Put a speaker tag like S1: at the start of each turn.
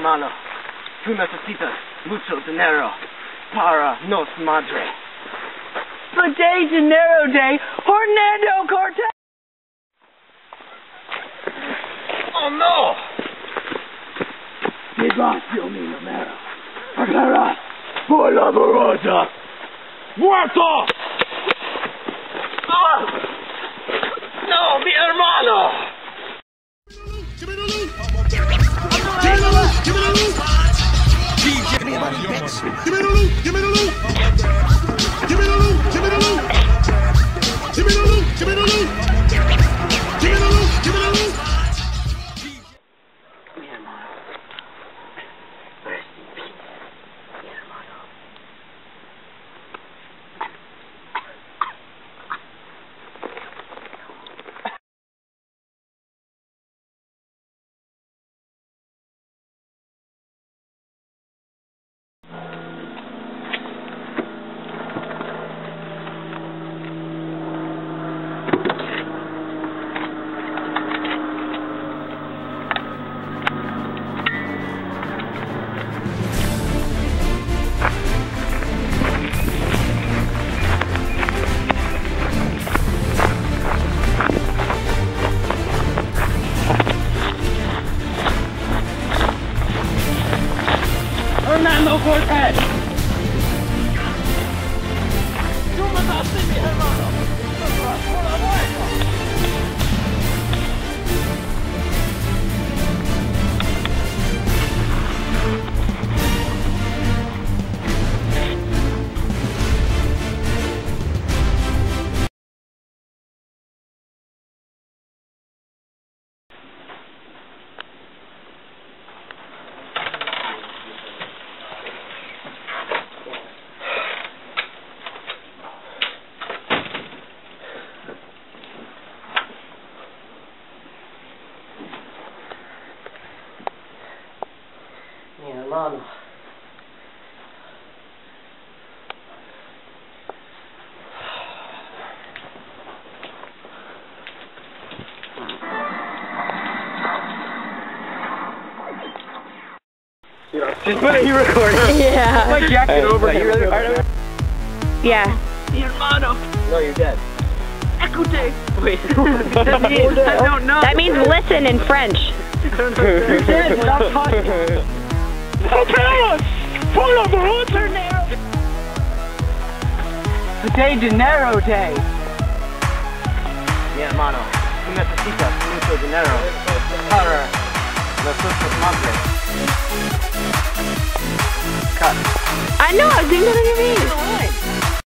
S1: hermano. Tú necesitas mucho dinero para nos madre.
S2: The day dinero day, Hernando Cortez.
S1: Oh no!
S3: Negocio mi número. Pagarás por la borracha. ¡Muerto!
S1: Ah! No, mi hermano!
S2: Hernando Cortez.
S1: ¡Tú mataste a mi hermano! ¡Por la muerte!
S2: Mi hermano.
S1: Just put it, you recording.
S4: Yeah.
S1: My jacket over here.
S4: Yeah.
S2: Mi hermano.
S1: No, you're dead.
S2: Écoute.
S1: Wait.
S2: I don't know.
S4: That means listen in French.
S2: You're dead. Stop talking. The day dinero day.
S1: Mi hermano, tú necesitas mucho dinero para nosotros madre. Cut.
S4: I know, I was doing that on your face.